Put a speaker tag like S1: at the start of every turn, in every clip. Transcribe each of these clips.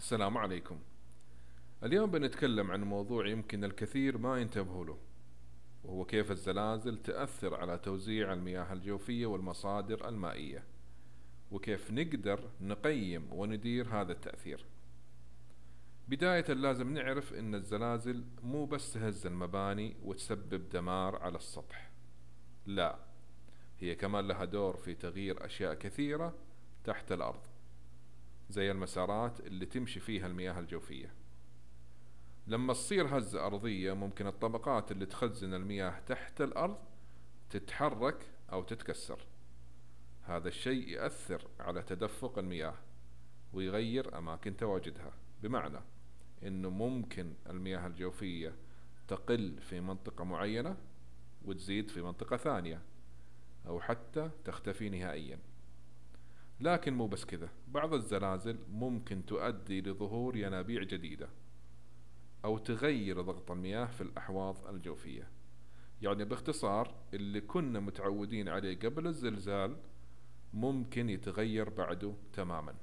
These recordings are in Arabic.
S1: السلام عليكم. اليوم بنتكلم عن موضوع يمكن الكثير ما ينتبهوا له، وهو كيف الزلازل تأثر على توزيع المياه الجوفية والمصادر المائية، وكيف نقدر نقيم وندير هذا التأثير. بداية لازم نعرف إن الزلازل مو بس تهز المباني وتسبب دمار على السطح، لا، هي كمان لها دور في تغيير أشياء كثيرة تحت الأرض، زي المسارات اللي تمشي فيها المياه الجوفية. لما تصير هزة أرضية ممكن الطبقات اللي تخزن المياه تحت الأرض تتحرك أو تتكسر. هذا الشيء يأثر على تدفق المياه ويغير أماكن تواجدها، بمعنى إنه ممكن المياه الجوفية تقل في منطقة معينة وتزيد في منطقة ثانية، أو حتى تختفي نهائيا. لكن مو بس كذا، بعض الزلازل ممكن تؤدي لظهور ينابيع جديدة أو تغير ضغط المياه في الأحواض الجوفية. يعني باختصار، اللي كنا متعودين عليه قبل الزلزال ممكن يتغير بعده تماما.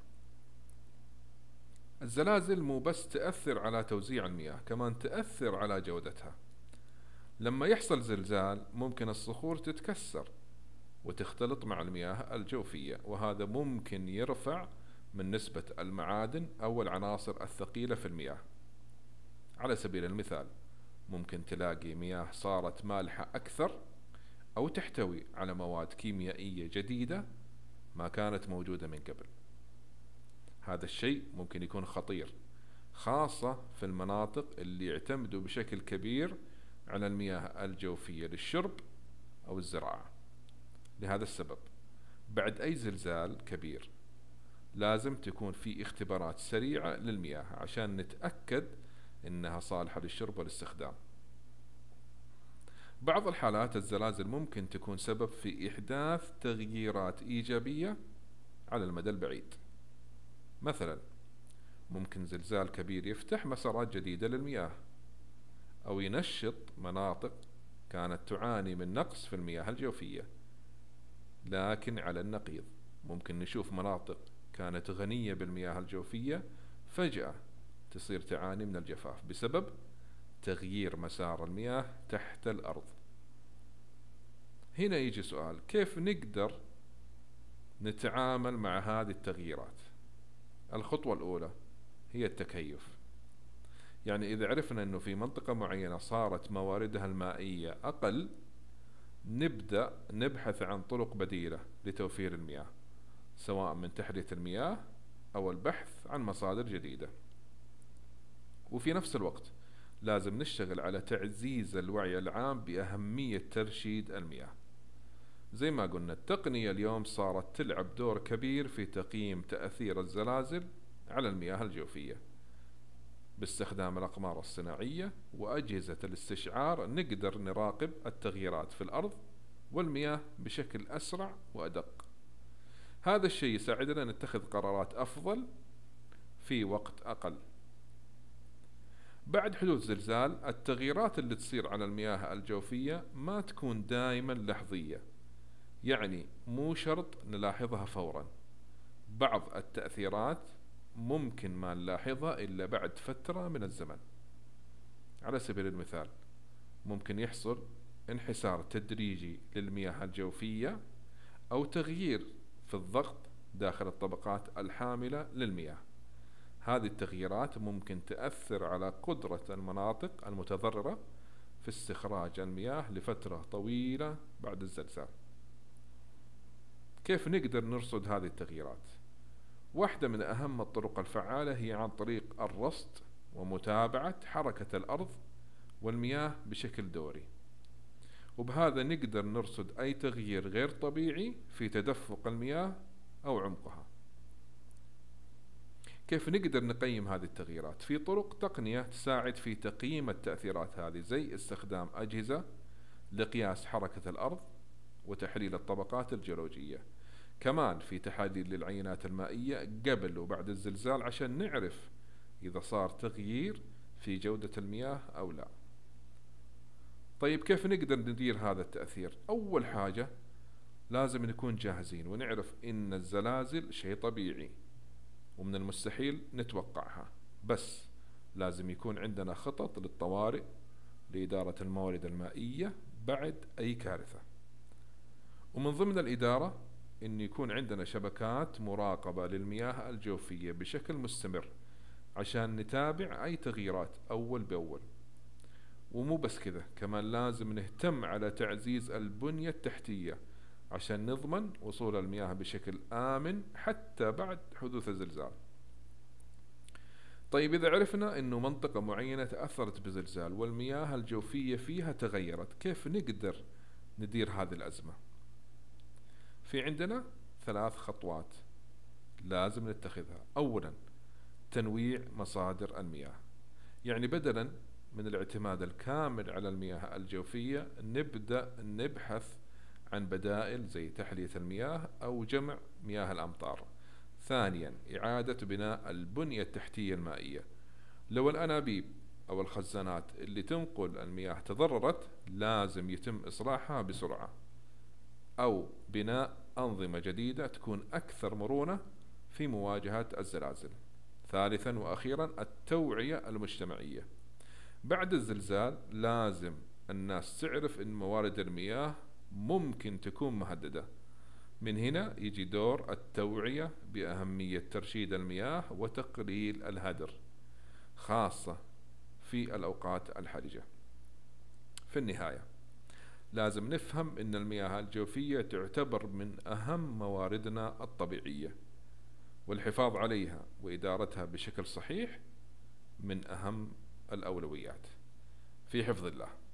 S1: الزلازل مو بس تأثر على توزيع المياه، كمان تأثر على جودتها. لما يحصل زلزال ممكن الصخور تتكسر وتختلط مع المياه الجوفية، وهذا ممكن يرفع من نسبة المعادن أو العناصر الثقيلة في المياه. على سبيل المثال، ممكن تلاقي مياه صارت مالحة أكثر أو تحتوي على مواد كيميائية جديدة ما كانت موجودة من قبل. هذا الشيء ممكن يكون خطير، خاصة في المناطق اللي يعتمدوا بشكل كبير على المياه الجوفية للشرب أو الزراعة. لهذا السبب، بعد أي زلزال كبير لازم تكون في اختبارات سريعة للمياه عشان نتأكد إنها صالحة للشرب والاستخدام. بعض الحالات الزلازل ممكن تكون سبب في إحداث تغييرات إيجابية على المدى البعيد. مثلا، ممكن زلزال كبير يفتح مسارات جديدة للمياه، أو ينشط مناطق كانت تعاني من نقص في المياه الجوفية. لكن على النقيض، ممكن نشوف مناطق كانت غنية بالمياه الجوفية فجأة تصير تعاني من الجفاف بسبب تغيير مسار المياه تحت الأرض. هنا يجي سؤال: كيف نقدر نتعامل مع هذه التغييرات؟ الخطوة الأولى هي التكيف. يعني إذا عرفنا أنه في منطقة معينة صارت مواردها المائية أقل، نبدأ نبحث عن طرق بديلة لتوفير المياه، سواء من تحلية المياه أو البحث عن مصادر جديدة. وفي نفس الوقت لازم نشتغل على تعزيز الوعي العام بأهمية ترشيد المياه. زي ما قلنا، التقنية اليوم صارت تلعب دور كبير في تقييم تأثير الزلازل على المياه الجوفية. باستخدام الأقمار الصناعية وأجهزة الاستشعار نقدر نراقب التغييرات في الأرض والمياه بشكل أسرع وأدق. هذا الشيء يساعدنا نتخذ قرارات أفضل في وقت أقل. بعد حدوث زلزال، التغييرات اللي تصير على المياه الجوفية ما تكون دائما لحظية، يعني مو شرط نلاحظها فورا. بعض التأثيرات ممكن ما نلاحظها إلا بعد فترة من الزمن. على سبيل المثال، ممكن يحصل انحسار تدريجي للمياه الجوفية أو تغيير في الضغط داخل الطبقات الحاملة للمياه. هذه التغييرات ممكن تأثر على قدرة المناطق المتضررة في استخراج المياه لفترة طويلة بعد الزلزال. كيف نقدر نرصد هذه التغييرات؟ واحدة من أهم الطرق الفعالة هي عن طريق الرصد ومتابعة حركة الأرض والمياه بشكل دوري، وبهذا نقدر نرصد أي تغيير غير طبيعي في تدفق المياه أو عمقها. كيف نقدر نقيم هذه التغييرات؟ في طرق تقنية تساعد في تقييم التأثيرات هذه، زي استخدام أجهزة لقياس حركة الأرض وتحليل الطبقات الجيولوجية. كمان في تحاليل للعينات المائية قبل وبعد الزلزال عشان نعرف إذا صار تغيير في جودة المياه أو لا. طيب، كيف نقدر ندير هذا التأثير؟ أول حاجة لازم نكون جاهزين ونعرف إن الزلازل شيء طبيعي ومن المستحيل نتوقعها، بس لازم يكون عندنا خطط للطوارئ لإدارة الموارد المائية بعد أي كارثة. ومن ضمن الإدارة إن يكون عندنا شبكات مراقبة للمياه الجوفية بشكل مستمر عشان نتابع أي تغييرات أول بأول. ومو بس كذا، كمان لازم نهتم على تعزيز البنية التحتية عشان نضمن وصول المياه بشكل آمن حتى بعد حدوث الزلزال. طيب إذا عرفنا إنه منطقة معينة تأثرت بزلزال والمياه الجوفية فيها تغيرت، كيف نقدر ندير هذه الأزمة؟ في عندنا 3 خطوات لازم نتخذها. أولا، تنويع مصادر المياه، يعني بدلا من الاعتماد الكامل على المياه الجوفية نبدأ نبحث عن بدائل زي تحلية المياه أو جمع مياه الأمطار. ثانيا، إعادة بناء البنية التحتية المائية، لو الأنابيب أو الخزانات اللي تنقل المياه تضررت لازم يتم إصلاحها بسرعة، أو بناء أنظمة جديدة تكون أكثر مرونة في مواجهة الزلازل. ثالثا وأخيرا، التوعية المجتمعية. بعد الزلزال لازم الناس تعرف أن موارد المياه ممكن تكون مهددة. من هنا يجي دور التوعية بأهمية ترشيد المياه وتقليل الهدر، خاصة في الأوقات الحرجة. في النهاية لازم نفهم أن المياه الجوفية تعتبر من أهم مواردنا الطبيعية، والحفاظ عليها وإدارتها بشكل صحيح من أهم الأولويات. في حفظ الله.